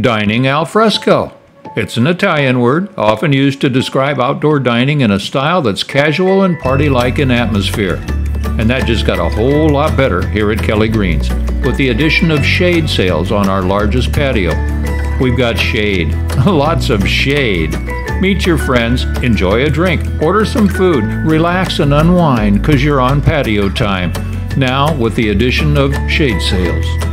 Dining al fresco. It's an Italian word, often used to describe outdoor dining in a style that's casual and party-like in atmosphere. And that just got a whole lot better here at Kelly Greens, with the addition of shade sails on our largest patio. We've got shade, lots of shade. Meet your friends, enjoy a drink, order some food, relax and unwind because you're on patio time. Now with the addition of shade sails.